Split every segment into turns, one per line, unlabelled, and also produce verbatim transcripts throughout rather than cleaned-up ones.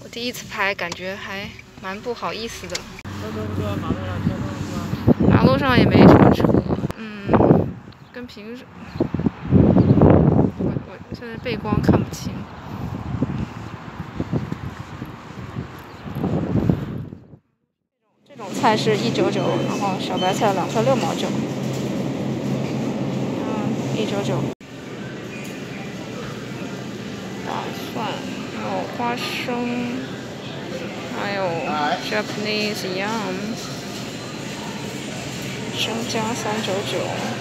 我第一次拍，感觉还蛮不好意思的。马路上也没什么车，嗯，跟平时，我我现在背光看不清。这种菜是一九九，然后小白菜两块六毛九，嗯，一九九。大蒜，还有花生，还有 Japanese yam， 生姜三九九，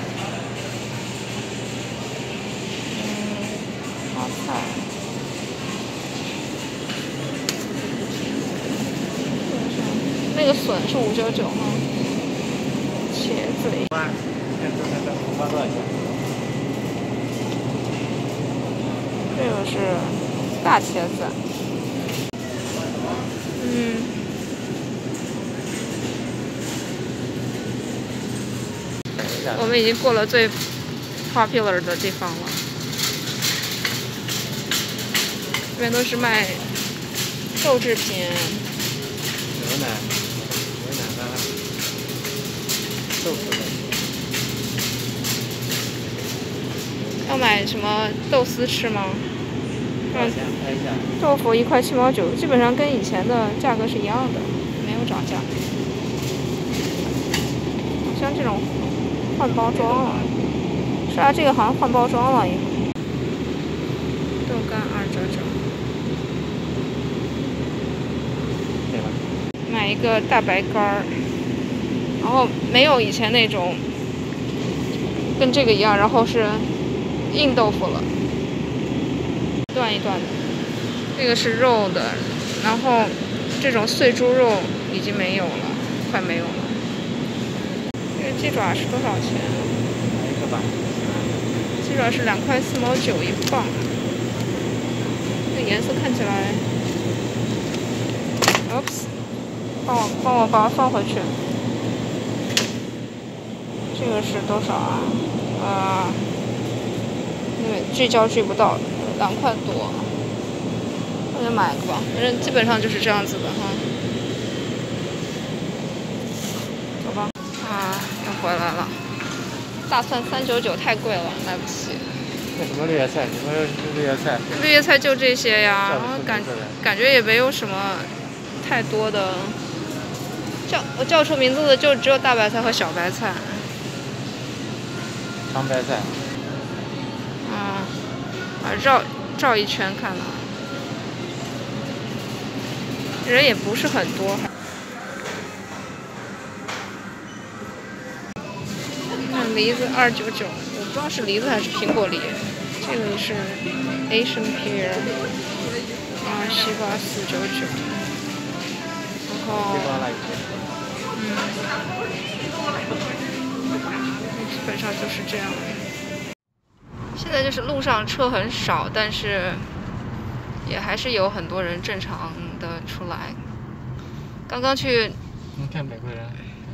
嗯，花菜，那个笋是五九九吗？茄子。这个是大茄子，嗯，我们已经过了最 popular 的地方了，这边都是卖豆制品，
牛奶、牛奶啊，豆腐的。
要买什么豆丝吃吗？
看一下，看一下。
豆腐一块七毛九，基本上跟以前的价格是一样的，没有涨价。像这种换包装了，是啊，这个好像换包装了以后。豆干二九九。
对吧？
买一个大白干儿，然后没有以前那种跟这个一样，然后是硬豆腐了，一段一段的。这个是肉的，然后这种碎猪肉已经没有了，快没有了。这个鸡爪是多少钱？
来一个吧。
鸡爪是两块四毛九一磅。这颜色看起来 ，oops， 帮我帮我把它放回去。这个是多少啊？啊，因为聚焦聚不到，两块多。我就买一个吧，反正基本上就是这样子的哈。走吧。啊，又回来了。大蒜三九九太贵了，买不起。
那什么绿叶菜？你说绿叶菜？
绿叶菜就这些呀，然后感感觉也没有什么太多的。叫我叫出名字的就只有大白菜和小白菜。
长白菜。
嗯，啊，绕绕一圈看了。人也不是很多。看梨子二九九，我不知道是梨子还是苹果梨。这个是 Asian pear， 啊，西瓜四九九，然后嗯，基本上就是这样。现在就是路上车很少，但是也还是有很多人正常的出来。刚刚去，
你看美国人。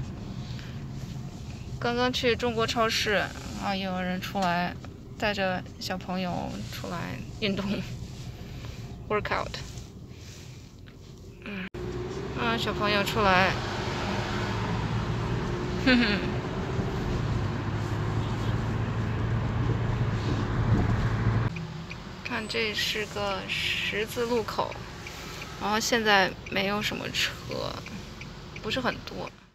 刚刚去中国超市啊，也有人出来，带着小朋友出来运动 ，workout。嗯，啊，小朋友出来，哼哼。看，这是个十字路口，然后现在没有什么车，不是很多。